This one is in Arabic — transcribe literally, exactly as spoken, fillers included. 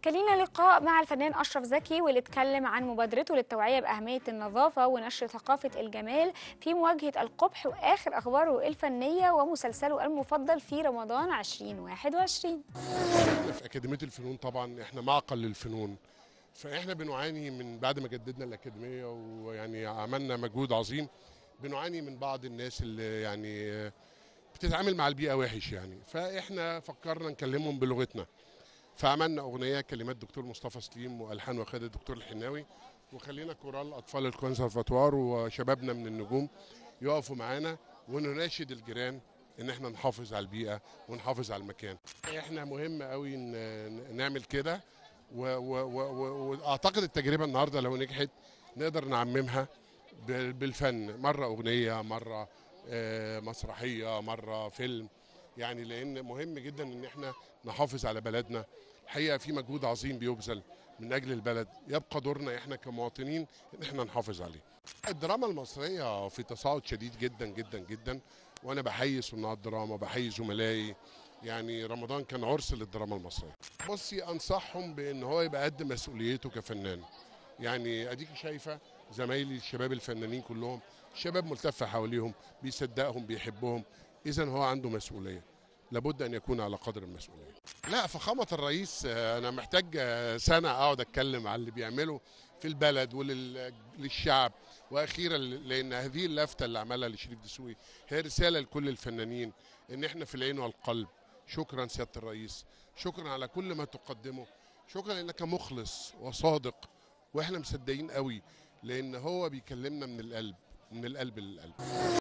كان لينا لقاء مع الفنان أشرف زكي واللي اتكلم عن مبادرته للتوعية بأهمية النظافة ونشر ثقافة الجمال في مواجهة القبح وآخر أخباره الفنية ومسلسله المفضل في رمضان ألفين وواحد وعشرين. احنا في أكاديمية الفنون طبعا احنا معقل للفنون، فاحنا بنعاني من بعد ما جددنا الأكاديمية ويعني عملنا مجهود عظيم. بنعاني من بعض الناس اللي يعني بتتعامل مع البيئة وحش يعني، فاحنا فكرنا نكلمهم بلغتنا، فعملنا أغنية كلمات دكتور مصطفى سليم وألحان وخالد الدكتور الحناوي، وخلينا كورال أطفال الكونسرفاتوار وشبابنا من النجوم يقفوا معانا ونناشد الجيران ان احنا نحافظ على البيئه ونحافظ على المكان. احنا مهم قوي ان نعمل كده، واعتقد التجربه النهارده لو نجحت نقدر نعممها بالفن، مره اغنيه، مره مسرحيه، مره فيلم، يعني لان مهم جدا ان احنا نحافظ على بلدنا. الحقيقه في مجهود عظيم بيبذل من اجل البلد، يبقى دورنا احنا كمواطنين ان احنا نحافظ عليه. الدراما المصريه في تصاعد شديد جدا جدا جدا، وانا بحيي صناع الدراما، بحيي زملائي، يعني رمضان كان عرس للدراما المصريه. بصي انصحهم بان هو يبقى قد مسؤوليته كفنان، يعني اديك شايفه زمايلي الشباب الفنانين كلهم شباب ملتفه حواليهم، بيصدقهم، بيحبهم، اذا هو عنده مسؤوليه، لابد ان يكون على قدر المسؤوليه. لا، فخامه الرئيس انا محتاج سنه اقعد اتكلم على اللي بيعمله في البلد وللشعب. واخيرا لان هذه اللفته اللي عملها لشريف دسوقي هي رساله لكل الفنانين ان احنا في العين والقلب. شكرا سياده الرئيس، شكرا على كل ما تقدمه، شكرا انك مخلص وصادق، واحنا مصدقين قوي لان هو بيكلمنا من القلب، من القلب للقلب.